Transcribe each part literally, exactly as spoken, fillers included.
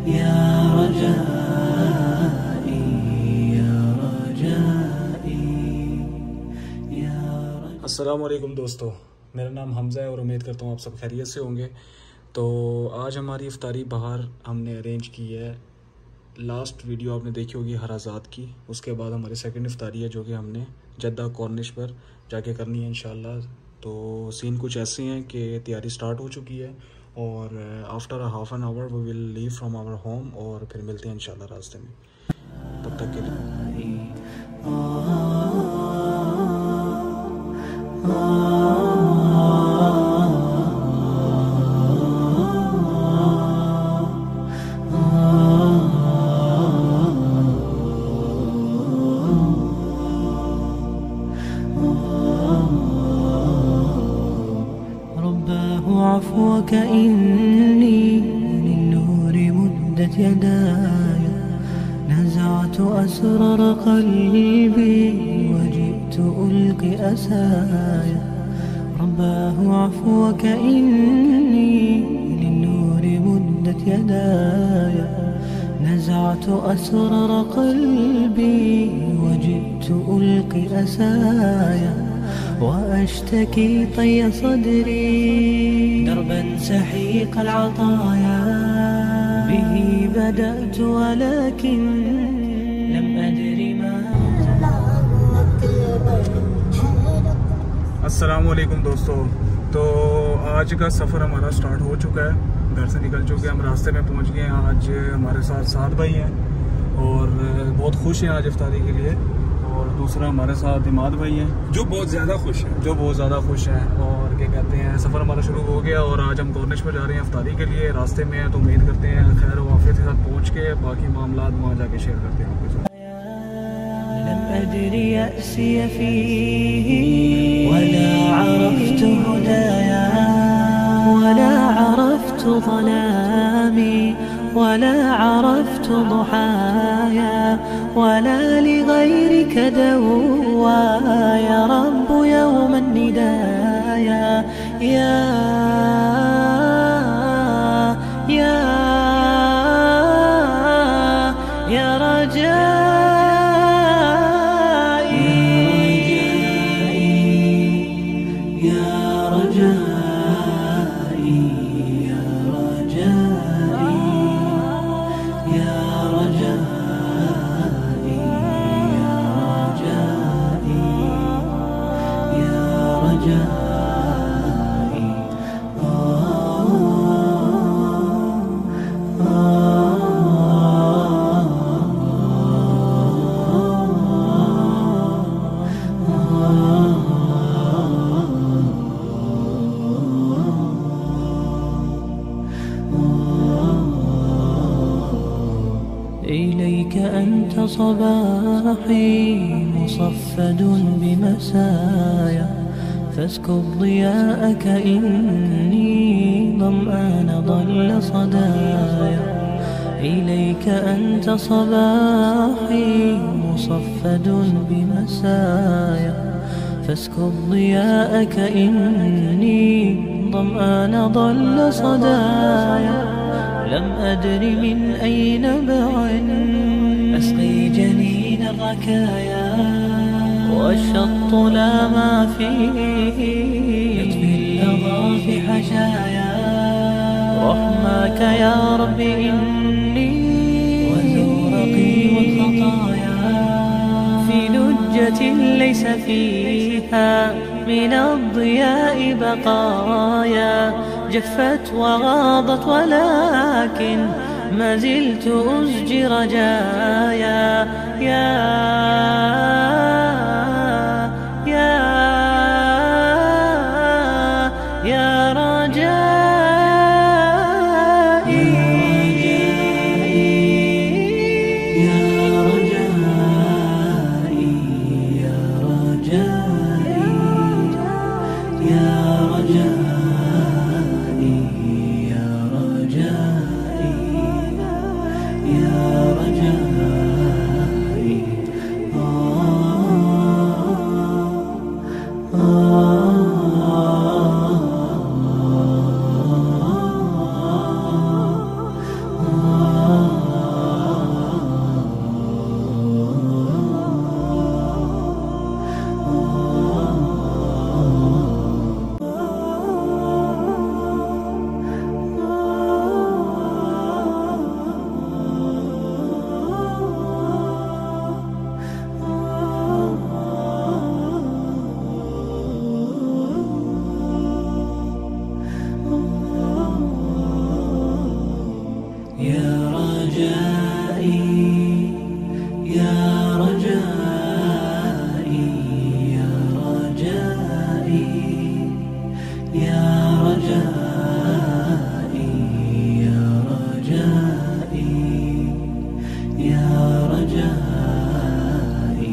يا رجائي يا رجائي يا رجائي। अस्सलाम वालेकुम दोस्तों, मेरा नाम हमज़ा है और उम्मीद करता हूँ आप सब खैरियत से होंगे। तो आज हमारी इफ्तारी बाहर हमने अरेंज की है। लास्ट वीडियो आपने देखी होगी हराजात की, उसके बाद हमारी सेकंड इफ्तारी है जो कि हमने जद्दा कॉर्निश पर जाके करनी है इंशाल्लाह। तो सीन कुछ ऐसे हैं कि तैयारी स्टार्ट हो चुकी है और after a half an hour we will leave from our home और फिर मिलते हैं इंशाल्लाह रास्ते में। तब तक के लिए عفوك إني للنور مدت يداي، نزعت أسرار قلبي وجئت ألقي أسايا. رباه عفوك إني للنور مدت يداي، نزعت أسرار قلبي وجئت ألقي أسايا. وأشتكي طي صدري دربا سحيق العطايا، به بدأت ولكن لم أدري ما. अस्सलाम वालेकुम दोस्तों, तो आज का सफ़र हमारा स्टार्ट हो चुका है। घर से निकल चुके हैं, हम रास्ते में पहुंच गए हैं। आज हमारे साथ सात भाई हैं और बहुत खुश हैं आज इफ्तारी के लिए। और दूसरा हमारे साथ इमाद भाई हैं जो बहुत ज़्यादा खुश है जो बहुत ज़्यादा खुश हैं। और क्या कहते हैं, सफ़र हमारा शुरू हो गया और आज हम कॉर्निश पर जा रहे हैं इफ्तारी के लिए। रास्ते में हैं तो उम्मीद करते हैं खैर वाफियत के साथ पहुँच के बाकी मामलात वहाँ जाके शेयर करते हैं आपके साथ। لم أدري يأسي فيه ولا عرفت هدايا، ولا عرفت ظلامي ولا عرفت ضحايا، ولا لغيرك دوايا. رب يوم الندايا يا يا يا رجائي يا رجائي يا رجائي يا رجائي يا رجائي يا رجائي. إليك أنت صباحي مصفد بمسايا، فاسكب ضياءك إني ظمآن ضل صدايا. إليك أنت صباحي مصفد بمسايا، فاسكب ضياءك إني ظمآن ضل صدايا. لم أدر من أي نبع أسقي جنين الركايا، والشط لا ما فيه يطفي اللظى في حشايا. رحماك يا رب إني وزورقي والخطايا، في لجة ليس فيها من الضياء بقايا. جفت وغاضت ولكن ما زلت أزجي رجايا. يا يا يا رجائي يا رجائي يا رجائي يا رجائي يا رجائي يا رجائي. يا رجائي يا رجائي يا رجائي يا رجائي يا رجائي يا رجائي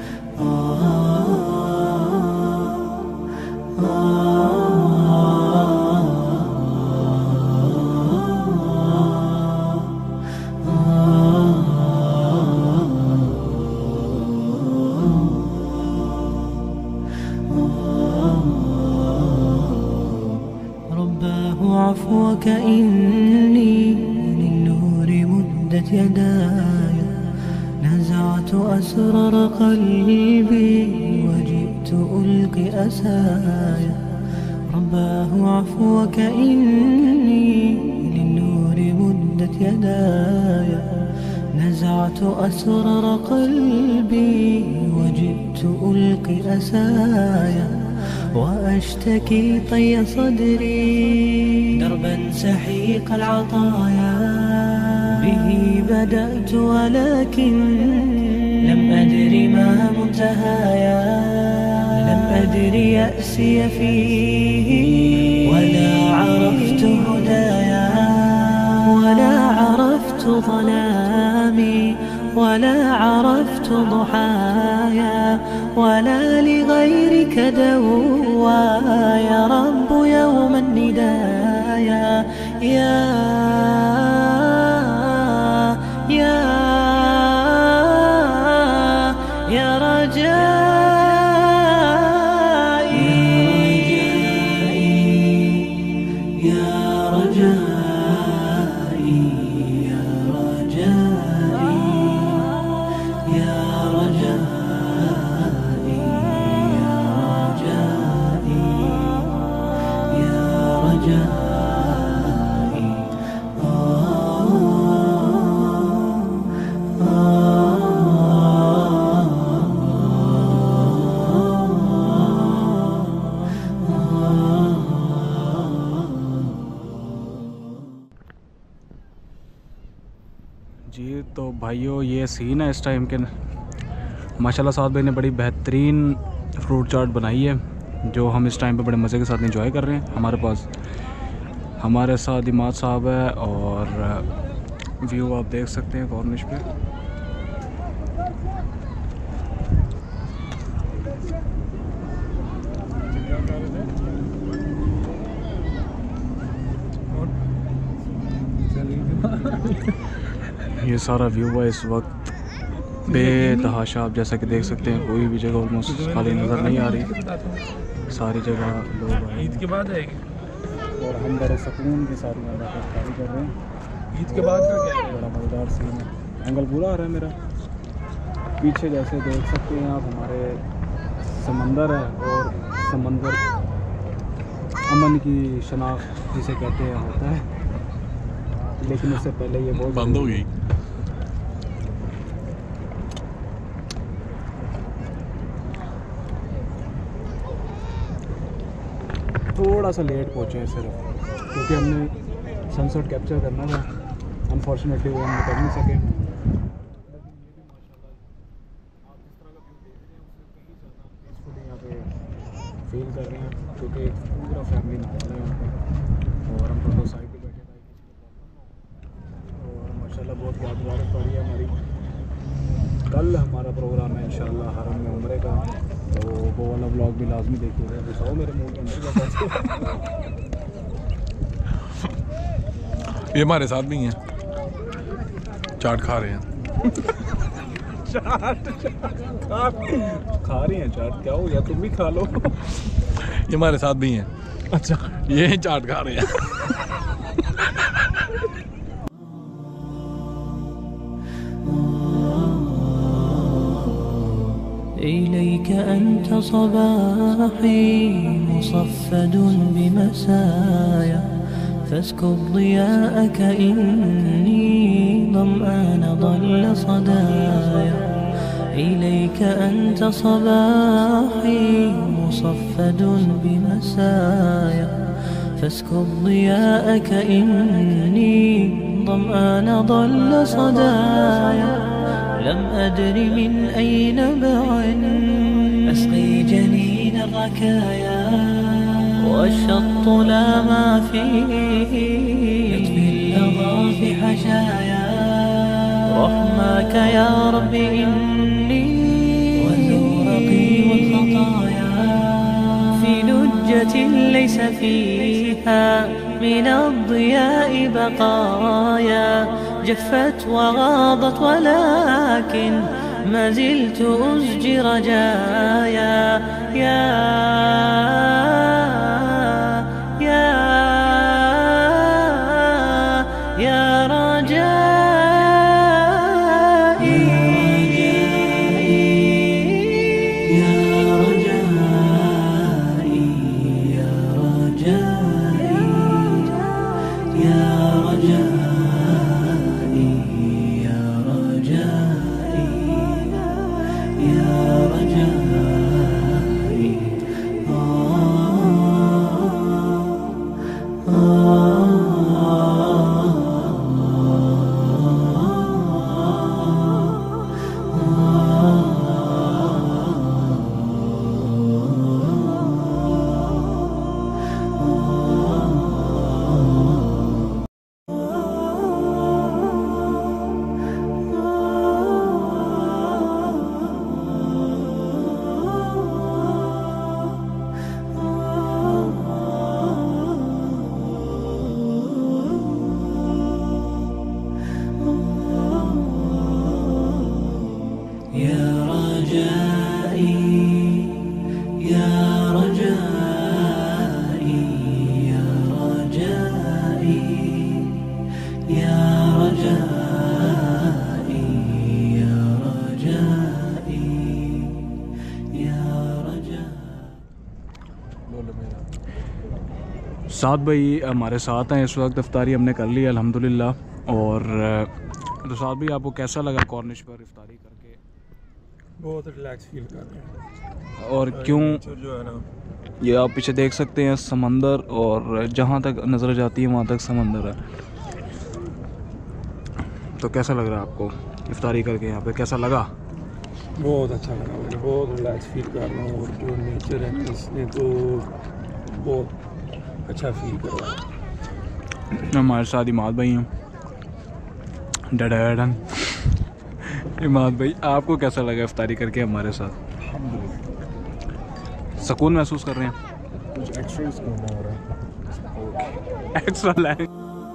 رباه عفوك إني للنور مدت يداي نزعت أسرار قلبي وجئت ألقي أسايا رباه عفوك إني للنور مدت يداي نزعت أسرار قلبي وجئت ألقي أسايا وأشتكي طي صدري دربا سحيق العطايا به بدأت ولكن لم أدر ما منتهايا لم أدر يأسي فيه ولا عرفت هدايا ولا عرفت ظلامي ولا عرفت ضحايا ولا لغيرك دوايا رب يوم الندايا يا يا يا رجائي يا رجائي يا رجائي يا رجائي يا رجائي يا رجائي जी तो भाइयों ये सीन है इस टाइम के। माशाल्लाह साद भाई ने बड़ी बेहतरीन फ्रूट चाट बनाई है जो हम इस टाइम पे बड़े मज़े के साथ एंजॉय कर रहे हैं। हमारे पास हमारे साथ इमाद साहब है और व्यू आप देख सकते हैं कॉर्निश पे। ये सारा व्यू है इस वक्त बेतहाशा, आप जैसा कि देख सकते हैं कोई भी जगह ऑलमोस्ट खाली नज़र नहीं आ रही, सारी जगह लोग ईद के बाद आएगी और हम बड़े सुकून के साथ इफ्तारी कर रहे हैं। ईद के बाद का क्या है? बड़ा मज़ेदार सीन है। एंगल पूरा आ रहा है मेरा। पीछे जैसे देख सकते हैं आप हमारे समंदर है और समंदर अमन की शनाख्त जिसे कहते हैं होता है, लेकिन उससे पहले ये बहुत बंद हो गई। थोड़ा सा लेट पहुँचे हैं सिर्फ क्योंकि हमने सनसेट कैप्चर करना था, अनफॉर्चुनेटली वो हम कर नहीं सके। यहाँ पे फील कर रहे हैं क्योंकि पूरा फैमिली माहौल है यहाँ पे और हम दोनों साइड पे बैठे थे और माशाल्लाह बहुत यादगार पड़ी है हमारी। कल हमारा प्रोग्राम है इंशाल्लाह हरम में उम्रे का, तो वो वाला व्लॉग भी लाजमी देखिएगा। घुसाओ मेरे मुंह के अंदर जाता। ये हमारे साथ भी हैं, चाट खा रहे हैं। चाट खा खा रहे हैं चाट, क्या हो गया? तुम भी खा लो। ये हमारे साथ भी हैं। अच्छा ये चाट खा रहे हैं। إليك أنت صباحي مصفد بمسايا فاسكب ضياءك إني ظمآن ضل صدايا. إليك أنت صباحي مصفد بمسايا فاسكب ضياءك إني ظمآن ضل صدايا لم أدر من أين بعد أسقي جنين الركايا والشط لا ما فيه يطفي اللظى في حشايا رحماك يا رب إني وزورقي والخطايا في لجة ليس فيها من الضياء بقايا جفت وغاضت ولكن ما زلت أزجي رجايا يا يا يا رجائي يا رجائي يا رجائي يا رجائي يا رجائي يا رجائي آه साथ भाई हमारे साथ हैं इस वक्त। इफ्तारी हमने कर ली अल्हम्दुलिल्लाह। और तो साथ भाई आपको कैसा लगा कॉर्निश पर इफ्तारी करके? बहुत रिलैक्स फील कर रहे हैं। और क्यों जो है ना, ये आप पीछे देख सकते हैं समंदर, और जहाँ तक नज़र जाती है वहाँ तक समंदर है। तो कैसा लग रहा है आपको इफ्तारी करके यहाँ पे, कैसा लगा? बहुत अच्छा लगा मुझे, बहुत रिलैक्स फील कर रहा हूँ। और जो नेचर है इसने तो बहुत अच्छा फील कर रहा है। हमारे साथ इमाद भाई हैं, डैडन। इमाद भाई आपको कैसा लगा इफ्तारी करके हमारे साथ? सुकून महसूस कर रहे हैं? कुछ एक्स्ट्रा सुकून हो रहा है। Extra line.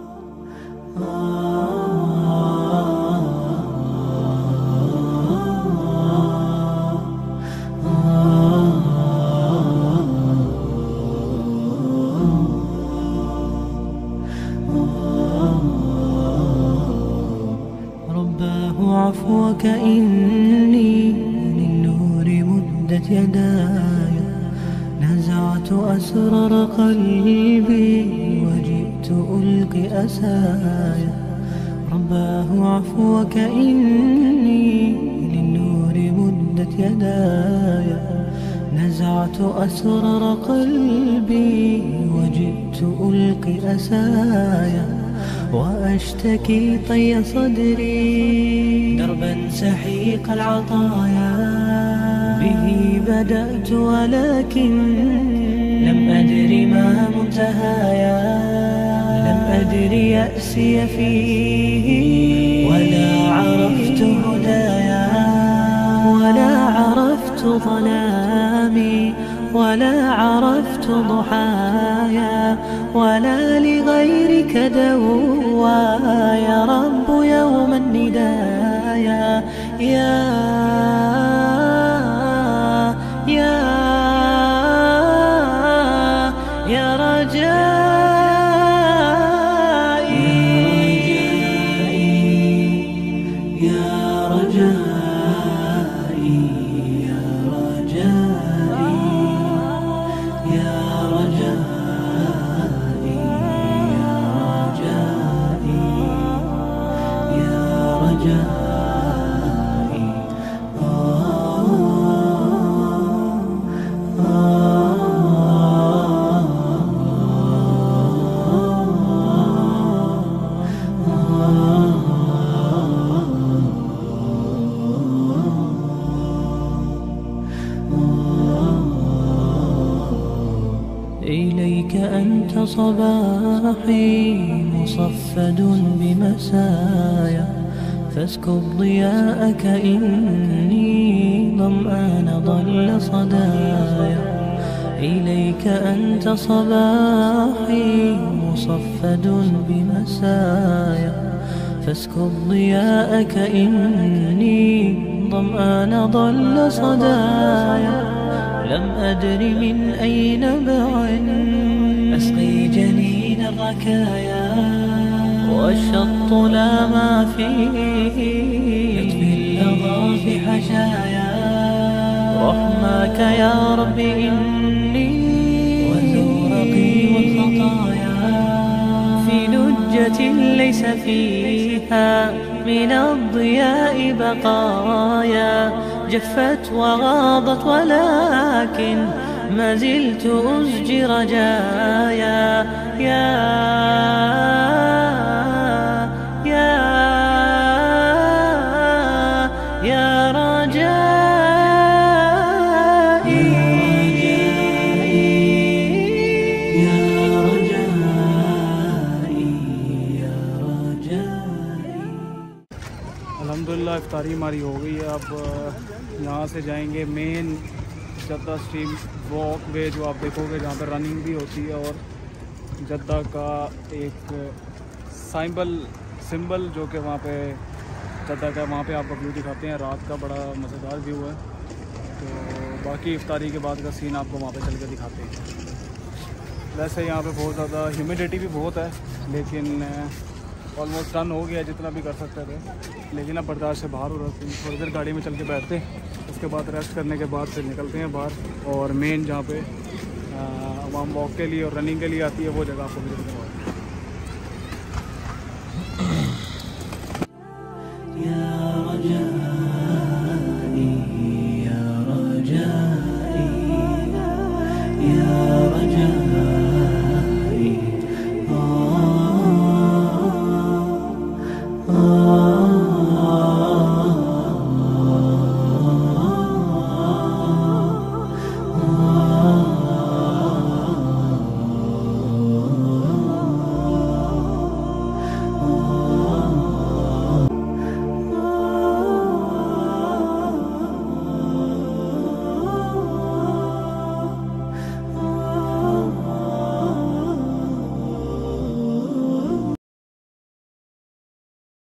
عفوك إني للنور مدت يداي نزعت أسرار قلبي وجئت ألقي أسايا رباه عفوك إني للنور مدت يداي نزعت أسرار قلبي وجئت ألقي أسايا وأشتكي طي صدري دربا سحيق العطايا به بدأت ولكن لم أدر ما منتهايا لم أدر يأسي فيه ولا عرفت هدايا ولا عرفت ظلامي ولا عرفت ضحايا ولا لغيرك دوايا رب يوم الندايا يا يا يا رجائي يا رجائي يا رجائي يا رجائي يا رجائي يا رجائي آه آه آه صباحي مصفد بمسايا فاسكب ضياءك إني ظمآن ضل صدايا إليك أنت صباحي مصفد بمسايا فاسكب ضياءك إني ظمآن ضل صدايا لم أدر من أي نبع أسقي جنين الركايا والشط لا ما فيه يطفي اللظى في حشايا رحماك يا رب إني وزورقي والخطايا في لجة ليس فيها من الضياء بقايا جفت وغاضت ولكن ما زلت أزجي رجايا يا يا يا رجائي يا رجائي يا رجائي। अल्हम्दुलिल्लाह इफ्तारी हमारी हो गई है। अब यहाँ से जाएंगे main Jeddah stream walkway जो आप देखोगे जहाँ पर रनिंग भी होती है और जद्दा का एक साइंबल सिंबल जो कि वहाँ पे जद्दा का वहाँ पे आपको व्यू दिखाते हैं। रात का बड़ा मज़ेदार व्यू है। तो बाकी इफ्तारी के बाद का सीन आपको वहाँ पे चल के दिखाते हैं। वैसे यहाँ पे बहुत ज़्यादा ह्यूमिडिटी भी बहुत है लेकिन ऑलमोस्ट डन हो गया जितना भी कर सकते थे, लेकिन अब बर्दाश्त से बाहर हो रहा है। थोड़ी देर गाड़ी में चल के बैठते हैं, उसके बाद रेस्ट करने के बाद फिर निकलते हैं बाहर और मेन जहाँ पे आवाम वॉक के लिए और रनिंग के लिए आती है वो जगह आपको विजिट करवाएं।